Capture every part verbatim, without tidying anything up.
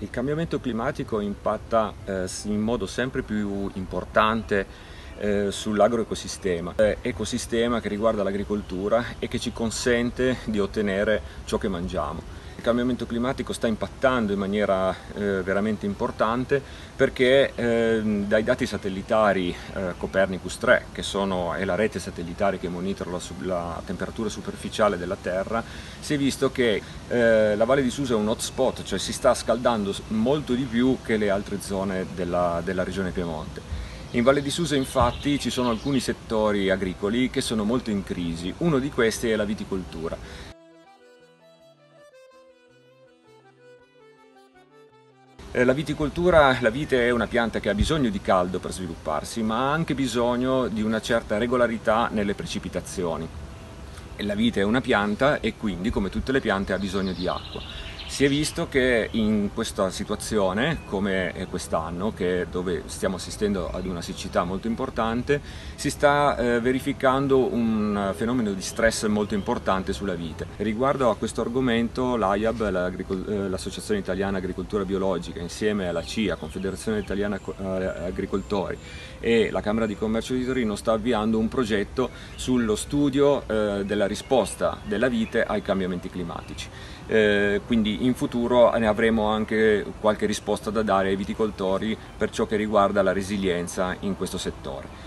Il cambiamento climatico impatta eh, in modo sempre più importante eh, sull'agroecosistema, eh, ecosistema che riguarda l'agricoltura e che ci consente di ottenere ciò che mangiamo. Il cambiamento climatico sta impattando in maniera eh, veramente importante perché eh, dai dati satellitari eh, Copernicus tre, che sono, è la rete satellitare che monitora la, la temperatura superficiale della Terra, si è visto che eh, la Valle di Susa è un hotspot, cioè si sta scaldando molto di più che le altre zone della, della regione Piemonte. In Valle di Susa infatti ci sono alcuni settori agricoli che sono molto in crisi, uno di questi è la viticoltura. La viticoltura, la vite è una pianta che ha bisogno di caldo per svilupparsi, ma ha anche bisogno di una certa regolarità nelle precipitazioni. La vite è una pianta e quindi, come tutte le piante, ha bisogno di acqua. Si è visto che in questa situazione, come quest'anno, dove stiamo assistendo ad una siccità molto importante, si sta eh, verificando un fenomeno di stress molto importante sulla vite. Riguardo a questo argomento, l'A I A B, l'Associazione Italiana Agricoltura Biologica, insieme alla C I A, Confederazione Italiana Agricoltori, e la Camera di Commercio di Torino sta avviando un progetto sullo studio eh, della risposta della vite ai cambiamenti climatici. Eh, quindi in futuro ne avremo anche qualche risposta da dare ai viticoltori per ciò che riguarda la resilienza in questo settore.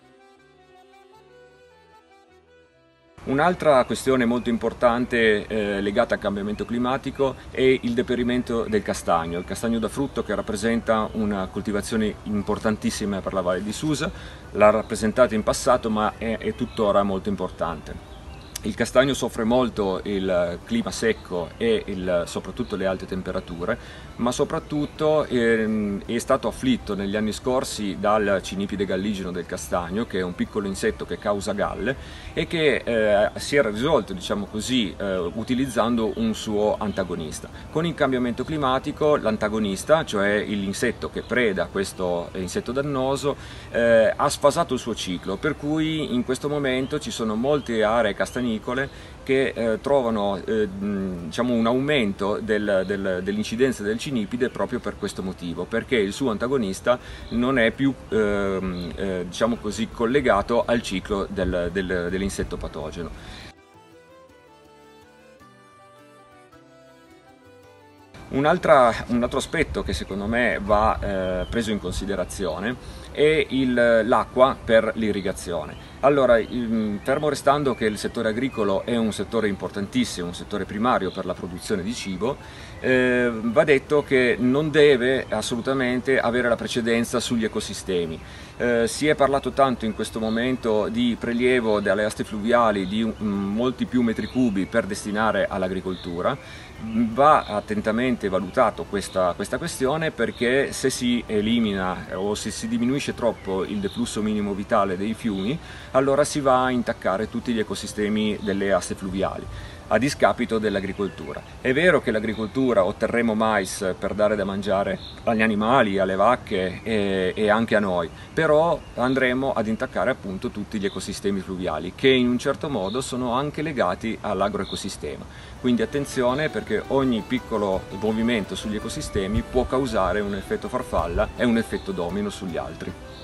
Un'altra questione molto importante eh, legata al cambiamento climatico è il deperimento del castagno, il castagno da frutto, che rappresenta una coltivazione importantissima per la Valle di Susa, l'ha rappresentata in passato ma è, è tuttora molto importante. Il castagno soffre molto il clima secco e il, soprattutto le alte temperature, ma soprattutto ehm, è stato afflitto negli anni scorsi dal cinipide galligeno del castagno, che è un piccolo insetto che causa galle e che eh, si era risolto, diciamo così, eh, utilizzando un suo antagonista. Con il cambiamento climatico l'antagonista, cioè l'insetto che preda questo insetto dannoso, eh, ha sfasato il suo ciclo, per cui in questo momento ci sono molte aree castagnine che eh, trovano eh, diciamo un aumento del, del, dell'incidenza del cinipide proprio per questo motivo, perché il suo antagonista non è più eh, eh, diciamo così, collegato al ciclo del, del, dell'insetto patogeno. Un, un altro aspetto che secondo me va eh, preso in considerazione è l'acqua per l'irrigazione. Allora, fermo restando che il settore agricolo è un settore importantissimo, un settore primario per la produzione di cibo, eh, va detto che non deve assolutamente avere la precedenza sugli ecosistemi. Eh, si è parlato tanto in questo momento di prelievo dalle aste fluviali di um, molti più metri cubi per destinare all'agricoltura. Va attentamente valutato questa, questa questione, perché se si elimina o se si diminuisce troppo il deflusso minimo vitale dei fiumi, allora si va a intaccare tutti gli ecosistemi delle aste fluviali, a discapito dell'agricoltura. È vero che l'agricoltura otterremo mais per dare da mangiare agli animali, alle vacche e, e anche a noi, però andremo ad intaccare appunto tutti gli ecosistemi fluviali, che in un certo modo sono anche legati all'agroecosistema. Quindi attenzione, perché ogni piccolo movimento sugli ecosistemi può causare un effetto farfalla e un effetto domino sugli altri.